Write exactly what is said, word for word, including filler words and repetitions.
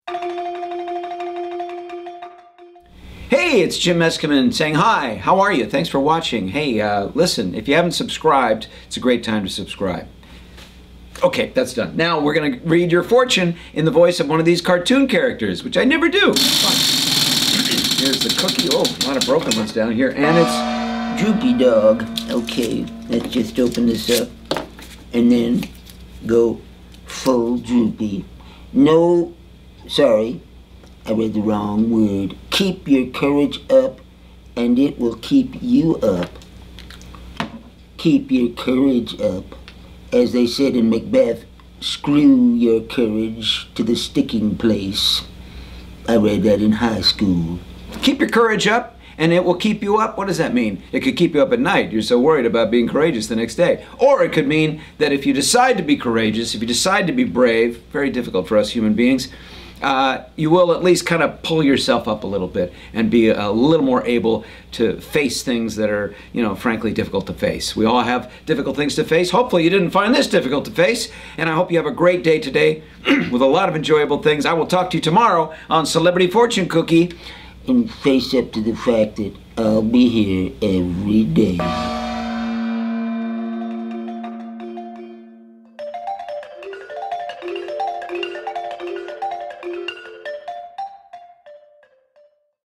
Hey, it's Jim Meskimen saying hi. How are you? Thanks for watching. Hey, uh, listen, if you haven't subscribed, it's a great time to subscribe. Okay, that's done. Now we're going to read your fortune in the voice of one of these cartoon characters, which I never do. Here's the cookie. Oh, a lot of broken ones down here. And it's Droopy dog. Okay, let's just open this up and then go full Droopy. No, sorry, I read the wrong word. Keep your courage up and it will keep you up. Keep your courage up. As they said in Macbeth, screw your courage to the sticking place. I read that in high school. Keep your courage up and it will keep you up. What does that mean? It could keep you up at night. You're so worried about being courageous the next day. Or it could mean that if you decide to be courageous, if you decide to be brave, very difficult for us human beings, uh, you will at least kind of pull yourself up a little bit and be a little more able to face things that are, you know, frankly difficult to face. We all have difficult things to face. Hopefully you didn't find this difficult to face, and I hope you have a great day today with a lot of enjoyable things. I will talk to you tomorrow on Celebrity Fortune Cookie. And face up to the fact that I'll be here every day.